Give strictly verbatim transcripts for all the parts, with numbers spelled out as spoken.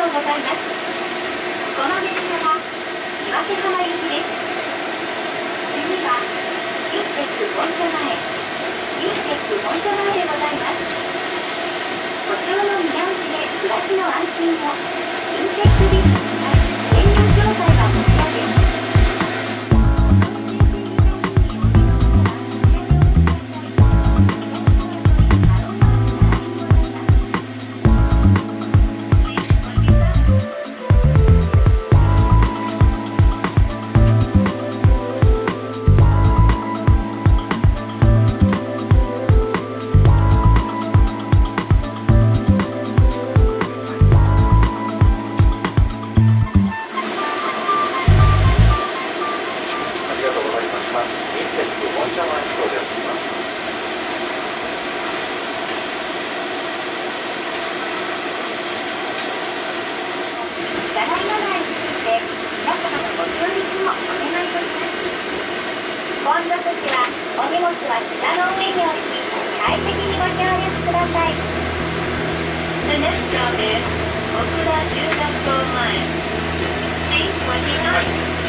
とうございます。この電車は岩手浜行きです。次はユーテック本社前、ユーテック本社前でございます。ご乗の見直しで暮らしの安心を。ユーテックビル電力協会はこちらです。混んだ時はお荷物は下の上に置き、快適にご協力ください。The next stop is 小倉中学校前 シーにじゅうきゅう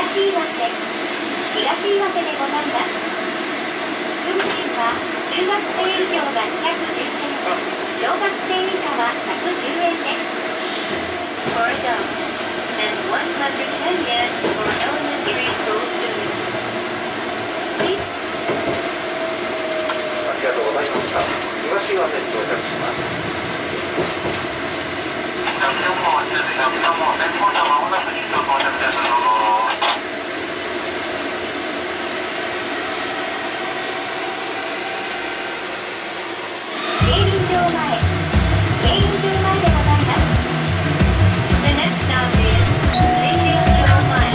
岩瀬、東岩手でございます。運賃は中学生以上がにひゃくじゅうえん、小学生以下はひゃくじゅうえんです。For adults, and one hundred ten yen for elementary school students. Please. ありがとうございました。東岩手に到着します。 楽天号です。楽天号、電光車まもなくに到着です。どうぞ。 競輪場前、競輪場前でございます。The next stop is 競輪場前。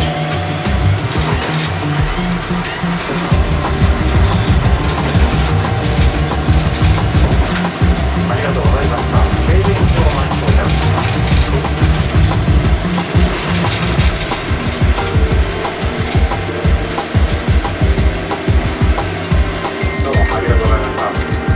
ありがとうございました。競輪場前に到着します。どうもありがとうございました。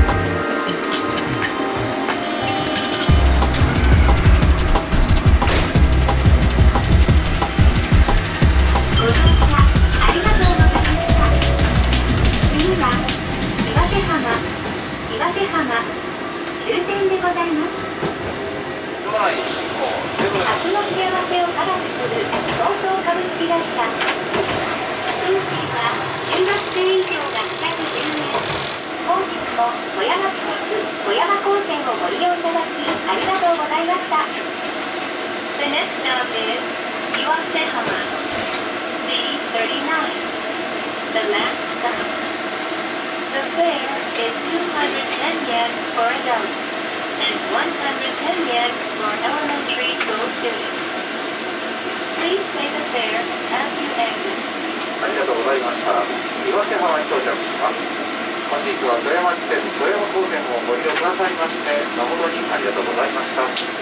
ご乗車ありがとうございました。次は岩手浜、岩手浜終点でございます。 都内進行セブン。 明日の幸せを科学する東京株式会社。運賃は中学生以上がにひゃくじゅうえん。本日も富山市立富山高専をご利用いただきありがとうございました。The next stop is 岩手浜 D thirty-nine. The last stop. The fare is two hundred ten yen for adults and one hundred ten yen for elementary school students. Please pay the fare as you exit. ありがとうございました。岩手浜に到着します。本日は富山市鉄富山高専をご利用くださいまして誠にありがとうございました。